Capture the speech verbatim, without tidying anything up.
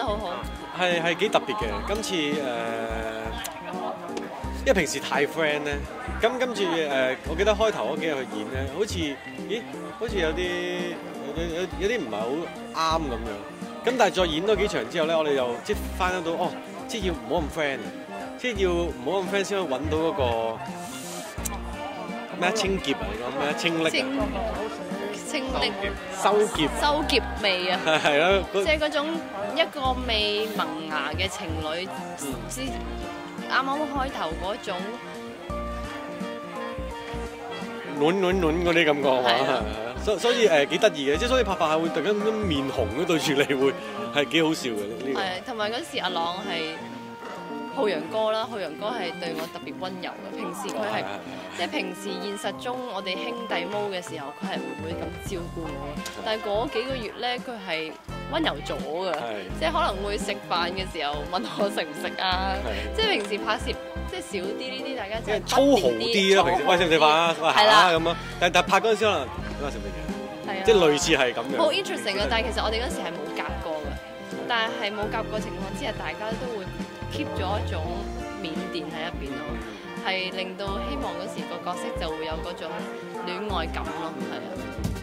好好。 係係幾特別嘅。今次誒、呃，因為平時太 friend 咧，咁跟住誒，我記得開頭嗰幾日去演咧，好似咦，好似有啲有有有啲唔係好啱咁樣。咁但係再演多幾場之後咧，我哋又即係翻得到哦，即係要唔好咁 friend，即係要唔好咁 friend 先可以揾到嗰、個咩清潔啊？你講咩清瀝清瀝收結收結味啊！ 係咯， 即係嗰種一個未萌芽嘅情侶，之啱啱開頭嗰種暖暖暖嗰啲感覺嘛，所所以誒幾得意嘅，即係所以拍拍下會突然間咁面紅咁對住你會係幾好笑嘅呢個。 係，同埋嗰時阿朗係浩陽哥啦，浩陽哥係對我特別温柔嘅。平時佢係即係平時現實中我哋兄弟踎嘅時候，佢係唔會咁照顧我。但係嗰幾個月咧，佢係温柔咗㗎，即係可能會食飯嘅時候問我食唔食啊。即係平時拍攝即係少啲呢啲，大家即係粗豪啲啦。平時喂食唔食飯啊？喂行啦咁樣。但但拍嗰陣時可能咁啊食乜嘢？即係類似係咁樣。 好 interesting 嘅，但係其實我哋嗰時係冇夾過嘅，但係係冇夾過情況之下，大家都會 keep 咗一種緬甸喺入邊咯，係令到希望嗰時個角色就會有嗰種戀愛感咯，係啊。